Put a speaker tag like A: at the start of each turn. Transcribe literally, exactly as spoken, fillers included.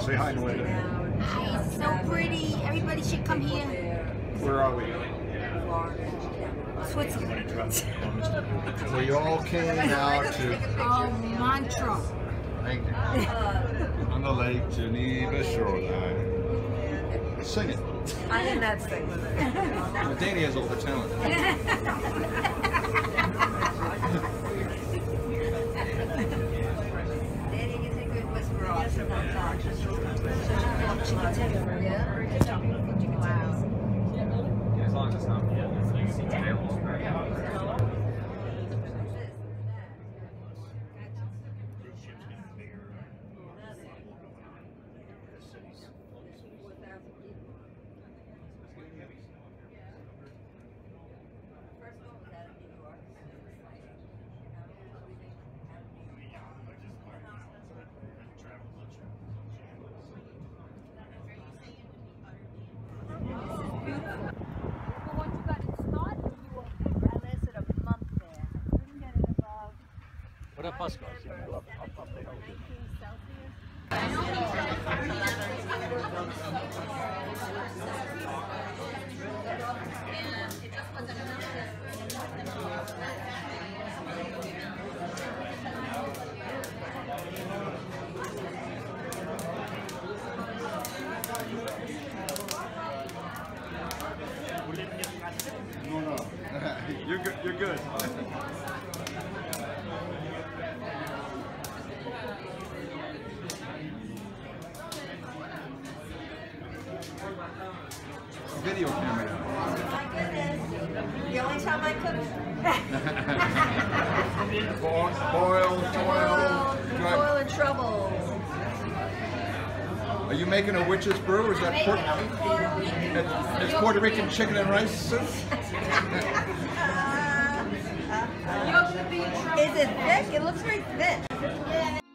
A: Say hi to Linda.
B: Hi, it's so pretty. Everybody should come here.
A: Where are we?
B: Switzerland.
A: So you all came out to
B: Oh, Montreaux.
A: thank you. On the Lake Geneva shoreline. Sing it.
C: I did not sing with it.
A: Well, Danny has all the talent.
C: Danny is a good whisperer. Wow.
D: As long as it's not
E: What up, bus guys? You can go up, up, up there.
A: No, no. You're good. You're good. Video camera.
C: My goodness. The only time I cook.
A: Boil, boil, boil.
C: Boil in trouble.
A: Are you making a witch's brew? Or is that Puerto, it's Puerto Rican chicken and rice soup?
C: Is it thick? It looks very thick.